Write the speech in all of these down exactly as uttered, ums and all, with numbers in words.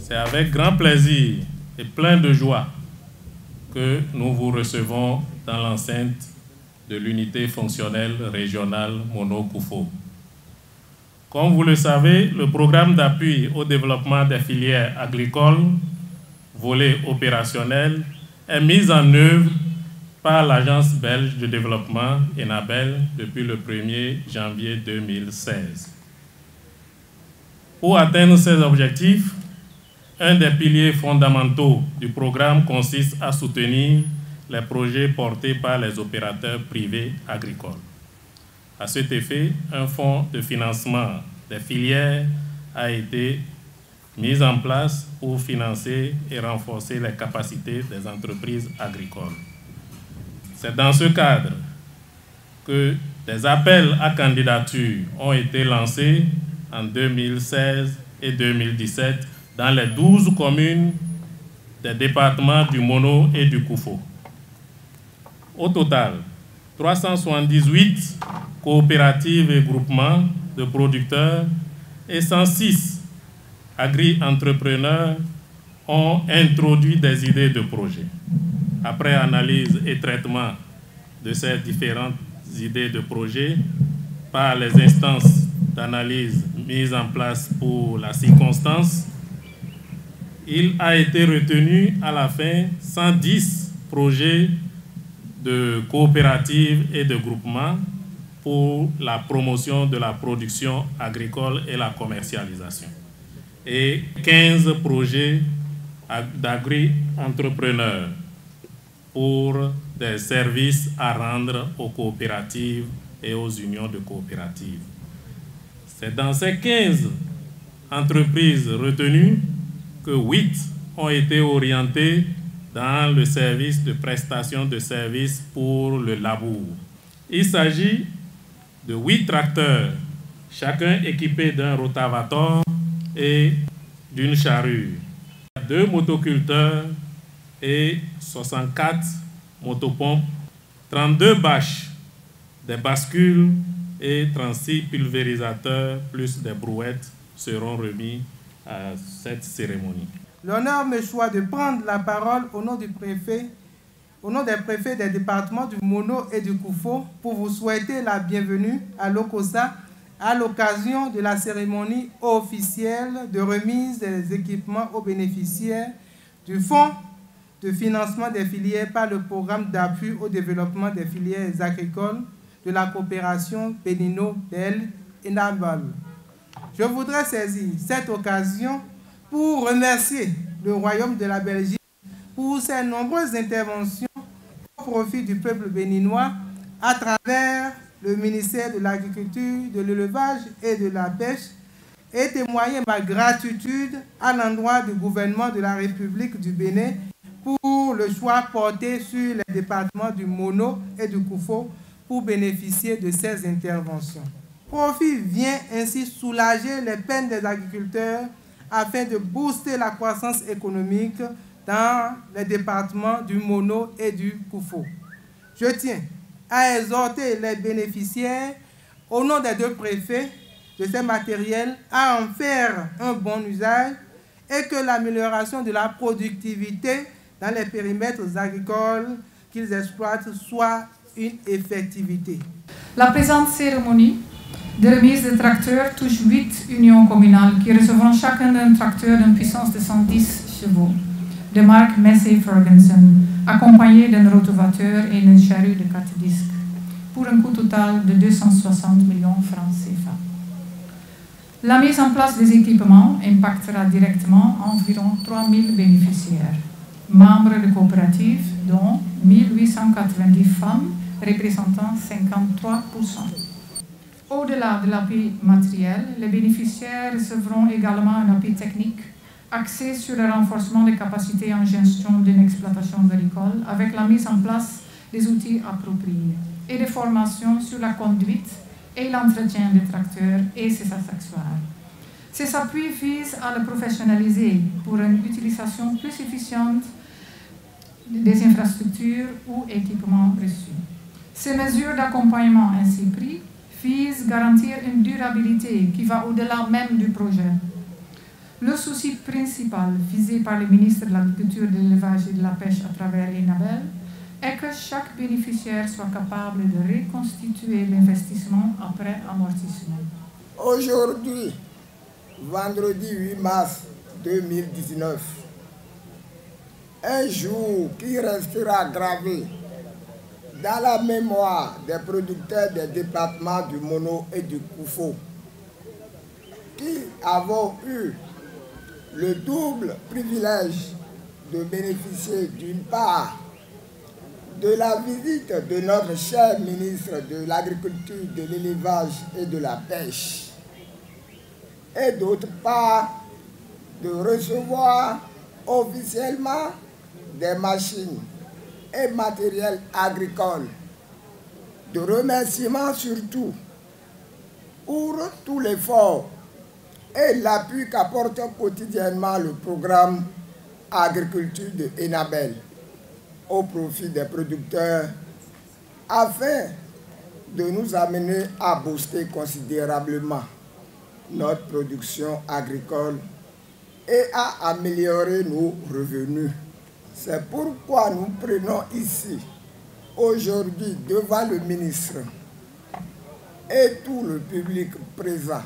C'est avec grand plaisir et plein de joie que nous vous recevons dans l'enceinte de l'unité fonctionnelle régionale Mono-Koufo. Comme vous le savez, le programme d'appui au développement des filières agricoles, volet opérationnel, est mis en œuvre par l'Agence belge de développement ENABEL depuis le premier janvier deux mille seize. Pour atteindre ces objectifs, un des piliers fondamentaux du programme consiste à soutenir les projets portés par les opérateurs privés agricoles. À cet effet, un fonds de financement des filières a été mis en place pour financer et renforcer les capacités des entreprises agricoles. C'est dans ce cadre que des appels à candidature ont été lancés en deux mille seize et deux mille dix-sept dans les douze communes des départements du Mono et du Koufo. Au total, trois cent soixante-dix-huit coopératives et groupements de producteurs et cent six agri-entrepreneurs ont introduit des idées de projet. Après analyse et traitement de ces différentes idées de projet par les instances d'analyse mises en place pour la circonstance, il a été retenu à la fin cent dix projets de coopératives et de groupements pour la promotion de la production agricole et la commercialisation, et quinze projets d'agri-entrepreneurs pour des services à rendre aux coopératives et aux unions de coopératives. C'est dans ces quinze entreprises retenues que huit ont été orientées dans le service de prestation de services pour le labour. Il s'agit de huit tracteurs, chacun équipé d'un rotavator et d'une charrue, deux motoculteurs et soixante-quatre motopompes, trente-deux bâches, des bascules et trente-six pulvérisateurs plus des brouettes seront remis à cette cérémonie. L'honneur me choisit de prendre la parole au nom du préfet, au nom des préfets des départements du Mono et du Koufo pour vous souhaiter la bienvenue à l'Okosa à l'occasion de la cérémonie officielle de remise des équipements aux bénéficiaires du Fonds de financement des filières par le programme d'appui au développement des filières agricoles de la coopération bénino-belge-ENABEL. Je voudrais saisir cette occasion pour remercier le Royaume de la Belgique pour ses nombreuses interventions au profit du peuple béninois à travers le ministère de l'Agriculture, de l'Élevage et de la Pêche, et témoigner ma gratitude à l'endroit du gouvernement de la République du Bénin pour le choix porté sur les départements du Mono et du Koufo pour bénéficier de ces interventions. Profit vient ainsi soulager les peines des agriculteurs afin de booster la croissance économique dans les départements du Mono et du Koufo. Je tiens à exhorter les bénéficiaires, au nom des deux préfets, de ces matériels, à en faire un bon usage et que l'amélioration de la productivité dans les périmètres agricoles qu'ils exploitent soit une effectivité. La présente cérémonie de remise de tracteurs touche huit unions communales qui recevront chacun un tracteur d'une puissance de cent dix chevaux, de marque Massey-Ferguson, accompagné d'un rotavateur et d'une charrue de quatre disques, pour un coût total de deux cent soixante millions de francs C F A. La mise en place des équipements impactera directement environ trois mille bénéficiaires, membres de coopératives, dont mille huit cent quatre-vingt-dix femmes, représentant cinquante-trois pour cent. Au-delà de l'appui matériel, les bénéficiaires recevront également un appui technique axé sur le renforcement des capacités en gestion d'une exploitation agricole avec la mise en place des outils appropriés et des formations sur la conduite et l'entretien des tracteurs et ses accessoires. Ces appuis visent à le professionnaliser pour une utilisation plus efficiente des infrastructures ou équipements reçus. Ces mesures d'accompagnement ainsi prises visent à garantir une durabilité qui va au-delà même du projet. Le souci principal visé par le ministre de l'Agriculture, de l'Élevage et de la Pêche à travers Enabel est que chaque bénéficiaire soit capable de reconstituer l'investissement après amortissement. Aujourd'hui, vendredi huit mars deux mille dix-neuf, un jour qui restera gravé dans la mémoire des producteurs des départements du Mono et du Koufo, qui avons eu le double privilège de bénéficier d'une part de la visite de notre cher ministre de l'Agriculture, de l'Élevage et de la Pêche, et d'autre part de recevoir officiellement des machines et matériel agricole, de remerciements surtout pour tout l'effort et l'appui qu'apporte quotidiennement le programme Agriculture de Enabel au profit des producteurs afin de nous amener à booster considérablement notre production agricole et à améliorer nos revenus. C'est pourquoi nous prenons ici, aujourd'hui, devant le ministre et tout le public présent,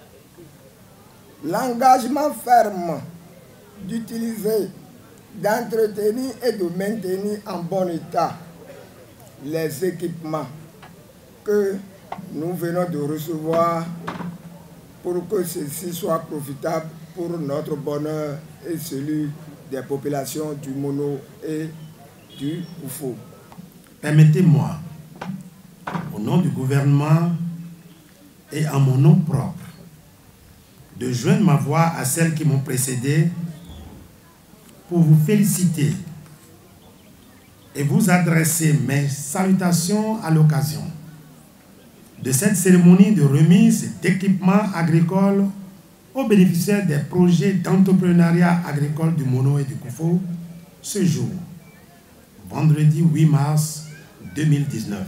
l'engagement ferme d'utiliser, d'entretenir et de maintenir en bon état les équipements que nous venons de recevoir pour que ceci soit profitable pour notre bonheur et celui des populations du Mono et du Koufo. Permettez-moi, au nom du gouvernement et en mon nom propre, de joindre ma voix à celles qui m'ont précédé pour vous féliciter et vous adresser mes salutations à l'occasion de cette cérémonie de remise d'équipements agricoles aux bénéficiaires des projets d'entrepreneuriat agricole du Mono et du Koufo ce jour, vendredi huit mars deux mille dix-neuf.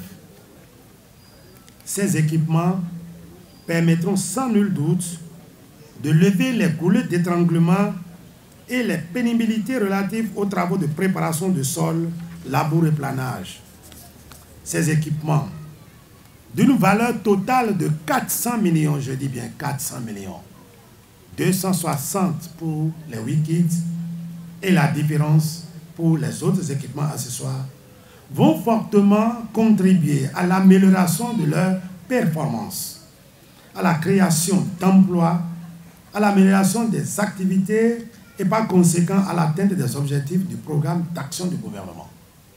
Ces équipements permettront sans nul doute de lever les goulots d'étranglement et les pénibilités relatives aux travaux de préparation de sol, labour et planage. Ces équipements, d'une valeur totale de quatre cents millions, je dis bien quatre cents millions, deux cent soixante pour les Wikits et la différence pour les autres équipements accessoires, vont fortement contribuer à l'amélioration de leur performance, à la création d'emplois, à l'amélioration des activités et par conséquent à l'atteinte des objectifs du programme d'action du gouvernement.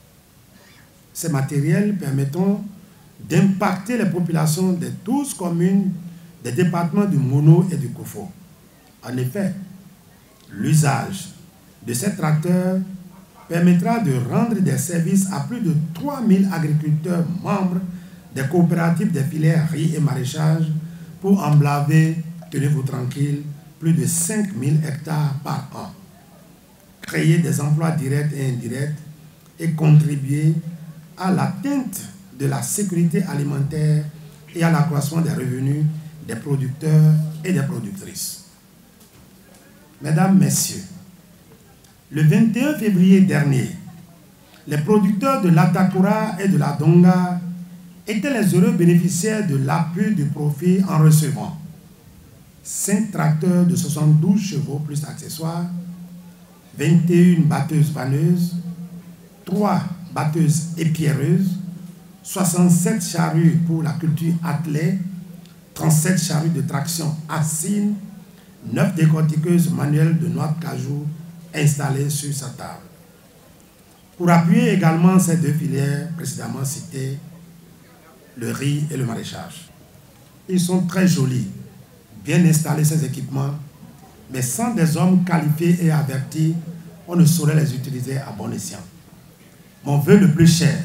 Ces matériels permettront d'impacter les populations des douze communes des départements du Mono et du Koufo. En effet, l'usage de ces tracteurs permettra de rendre des services à plus de trois mille agriculteurs membres des coopératives des filières riz et maraîchage pour emblaver, tenez-vous tranquille, plus de cinq mille hectares par an, créer des emplois directs et indirects et contribuer à l'atteinte de la sécurité alimentaire et à l'accroissement des revenus des producteurs et des productrices. Mesdames, Messieurs, le vingt et un février dernier, les producteurs de l'Atakura et de la Donga étaient les heureux bénéficiaires de l'appui du profit en recevant cinq tracteurs de soixante-douze chevaux plus accessoires, vingt et une batteuses vanneuses, trois batteuses épierreuses, soixante-sept charrues pour la culture attelée, trente-sept charrues de traction assine, neuf décortiqueuses manuelles de noix de cajou installées sur sa table. Pour appuyer également ces deux filières précédemment citées, le riz et le maraîchage. Ils sont très jolis, bien installés ces équipements, mais sans des hommes qualifiés et avertis, on ne saurait les utiliser à bon escient. Mon vœu le plus cher,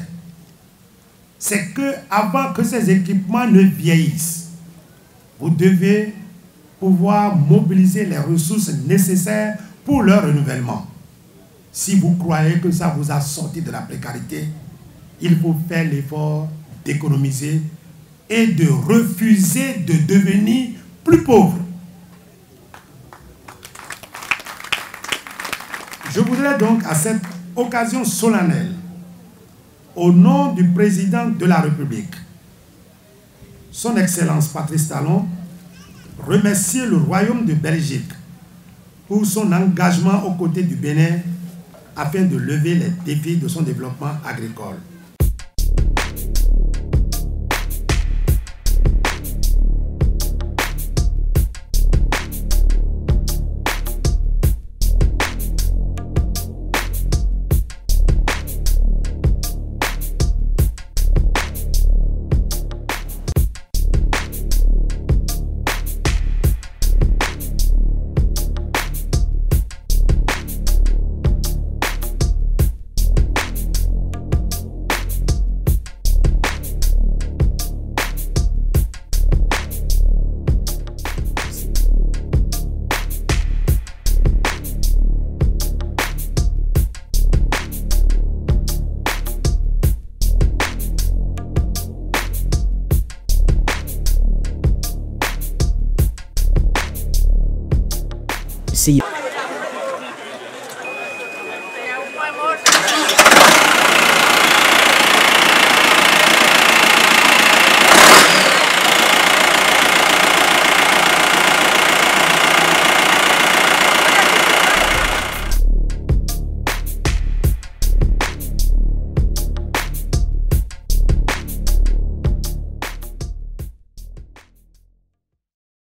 c'est que avant que ces équipements ne vieillissent, vous devez pouvoir mobiliser les ressources nécessaires pour leur renouvellement. Si vous croyez que ça vous a sorti de la précarité, il faut faire l'effort d'économiser et de refuser de devenir plus pauvre. donc à cette occasion solennelle, au nom du président de la République, Son Excellence Patrice Talon, remercier le Royaume de Belgique pour son engagement aux côtés du Bénin afin de lever les défis de son développement agricole. See you.